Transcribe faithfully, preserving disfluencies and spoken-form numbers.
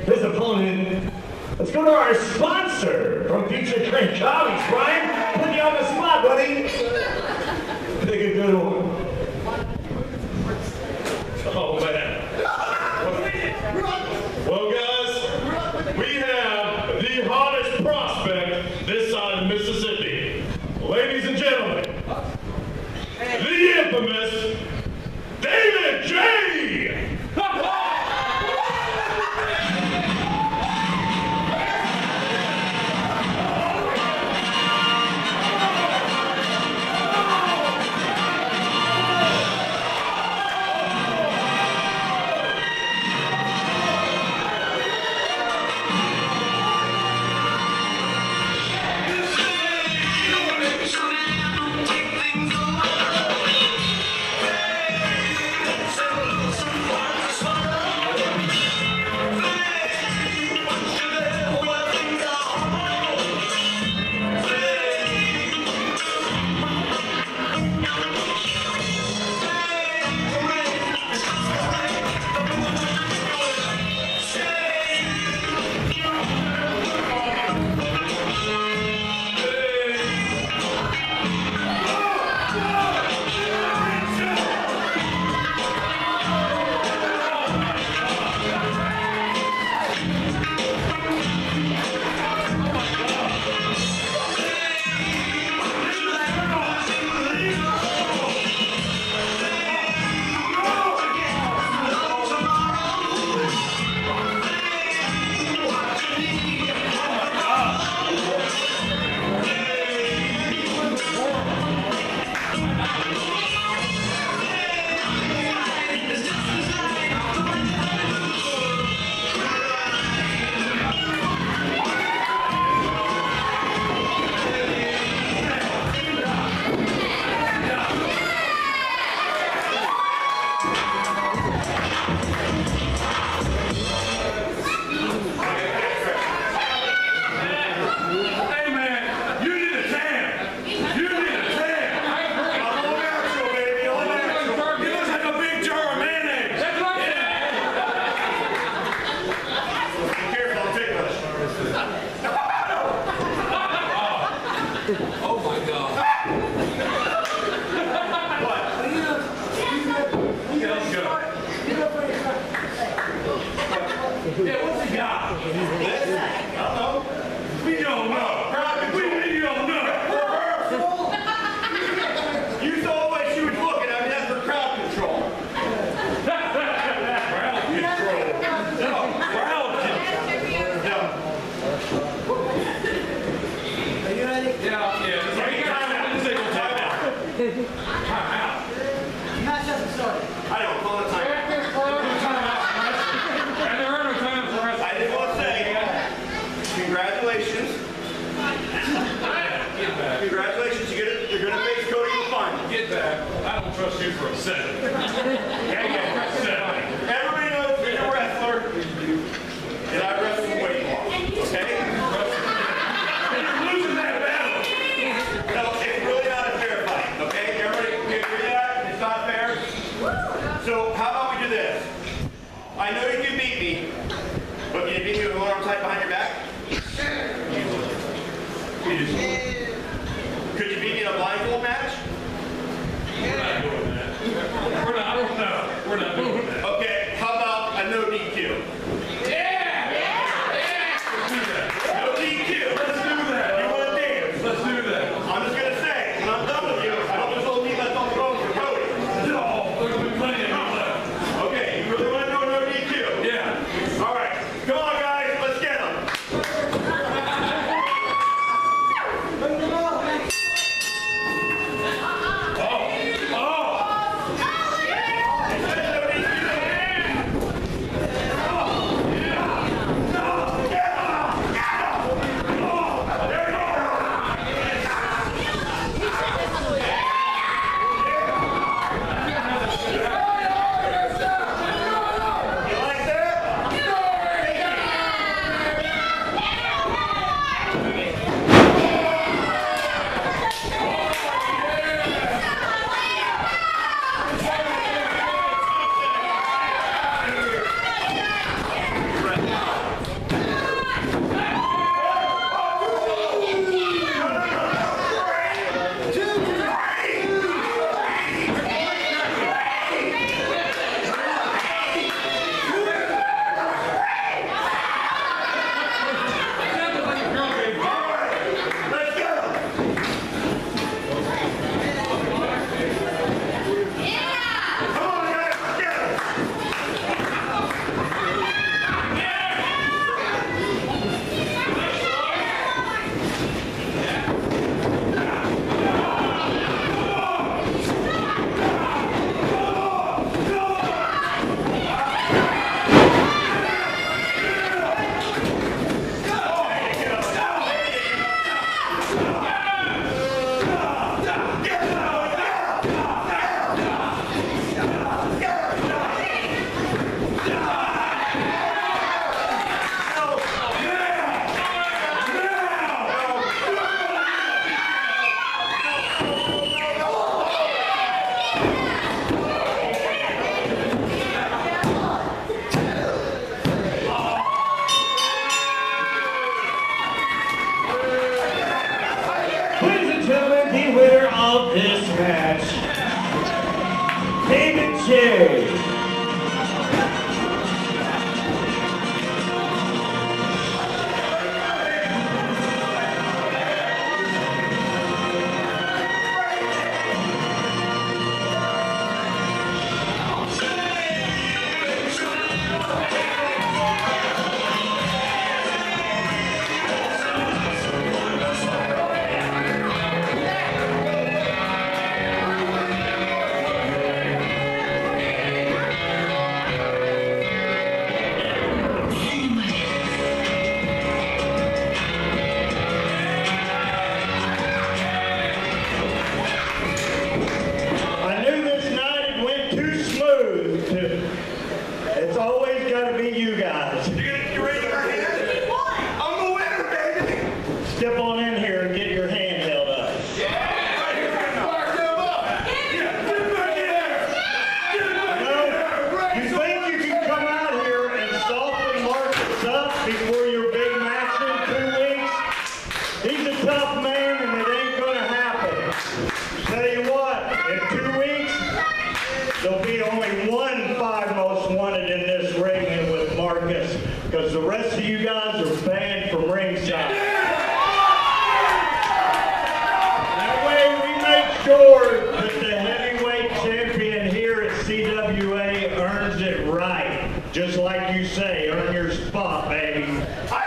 his opponent. Let's go to our sponsor from Future Great Comics. Brian, put you on the spot, buddy. Pick a good one. Oh, man. Well, guys, we have the hottest prospect this side of Mississippi. Ladies and gentlemen, the infamous David J. Oh, oh. David Cherry. It's always got to be you guys. You ready to hurt hands? I'm the winner, baby. Step on in here and get your hand held up. Yeah, right here. Fire them up. Yeah, get back in there. Get back in there. You think you can come out here and softly mark us up before your big match in two weeks? He's a tough man and it ain't going to happen. Tell you what, in two weeks, there'll be only one five most wanted in this ring and with Marcus, because the rest of you guys are banned from ringside. That way we make sure that the heavyweight champion here at C W A earns it right. Just like you say, earn your spot, baby. I